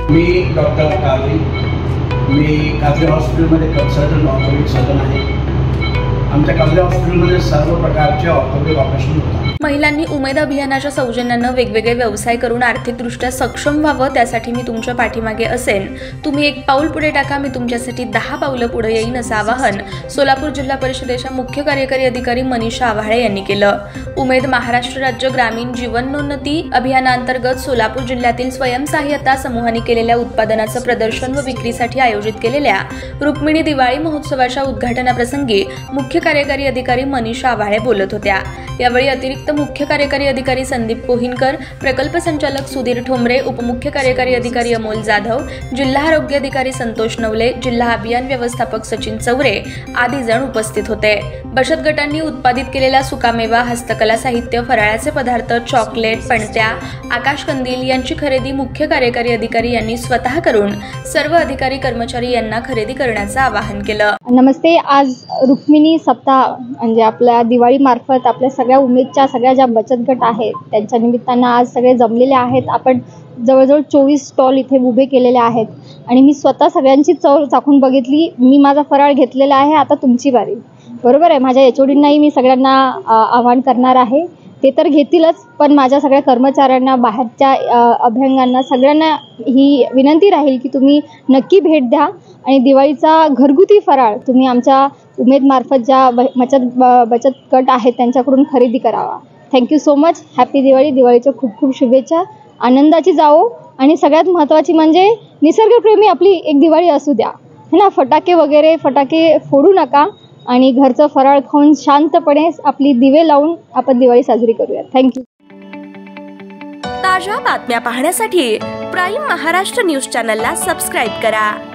मी doctor Kadri, मी कादरी हॉस्पिटलमध्ये consultant orthopaedic surgeon आहे। आमच्या कादरी हॉस्पिटलमध्ये सर्व प्रकारचे ऑर्थोपेडिक ऑपरेशन होतात। महिलांनी उमेद अभियानाच्या सौजन्याने वेगवेगळे व्यवसाय करून आर्थिकदृष्ट्या सक्षम व्हावं, त्यासाठी मी तुमच्या पाठीमागे असेन। तुम्ही एक पाऊल पुढे टाका, मी तुमच्यासाठी 10 पावलं पुढे येईन, असं आवाहन सोलापूर जिल्हा परिषदेच्या मुख्य कार्यकारी अधिकारी मनीषा आव्हाळे यांनी केलं। उमेद महाराष्ट्र राज्य ग्रामीण जीवनोन्नती अभियानांतर्गत सोलापूर जिल्ह्यातील स्वयंसहाय्यता समूहांनी केलेल्या उत्पादनाचं प्रदर्शन व विक्रीसाठी आयोजित केलेल्या रुक्मिणी दिवाळी महोत्सवाच्या उद्घाटनाप्रसंगी मुख्य कार्यकारी अधिकारी मनीषा आव्हाळे बोलत होत्या। यावेळी अतिरिक्त मुख्य कार्यकारी अधिकारी संदीप कोहिनकर, प्रकल्प संचालक सुधीर ठोंबरे, उपमुख्य कार्यकारी अधिकारी अमोल जाधव, जिल्हा आरोग्य अधिकारी संतोष नवले, जिल्हा अभियान व्यवस्थापक सचिन चौरे आदी जण उपस्थित होते। बचत गटांनी उत्पादित केलेला सुकामेवा, हस्तकला साहित्य, फराळाचे पदार्थ, चॉकलेट, पणत्या, आकाशकंदील यांची खरेदी मुख्य कार्यकारी अधिकारी यांनी स्वतः करून सर्व अधिकारी कर्मचारी यांना खरेदी करण्याचं आवाहन केलं। नमस्ते। आज रुक्मिणी सप्ताह म्हणजे आपल्या दिवाळी मार्फत आपल्या सगळ्या उमेदच्या सगळ्या ज्या बचत गट आहेत त्यांच्या निमित्तानं आज सगळे जमलेले आहेत। आपण जवळजवळ 24 स्टॉल इथे उभे केलेले आहेत आणि मी स्वतः सगळ्यांची चव चाखून बघितली। मी माझा फराळ घेतलेला आहे, आता तुमची बारी। बरोबर आहे। माझ्या एचओडींनाही मी सगळ्यांना आवाहन करणार आहे, ते तर घेतीलच, पण माझ्या सगळ्या कर्मचाऱ्यांना, बाहेरच्या अभ्यंगांना, सगळ्यांना ही विनंती राहील की तुम्ही नक्की भेट द्या आणि दिवाळीचा घरगुती फराळ तुम्ही आमच्या उमेदमार्फत ज्या बचत गट आहेत त्यांच्याकडून खरेदी करावा। Thank you so much. Happy Diwali. दिवाळीच्या खूप खूप शुभेच्छा। आनंदाची जाओ आणि सगळ्यात महत्त्वाची म्हणजे निसर्गप्रेमी आपली एक दिवाळी असू द्या, है ना। फटाके फोडू नका आणि घरचं फराळ खाऊन शांतपणे आपली दिवे लावून आपण दिवाळी साजरी करूया। थँक्यू। ताज्या बातम्या पाहण्यासाठी प्राईम महाराष्ट्र न्यूज चॅनलला सबस्क्राईब करा।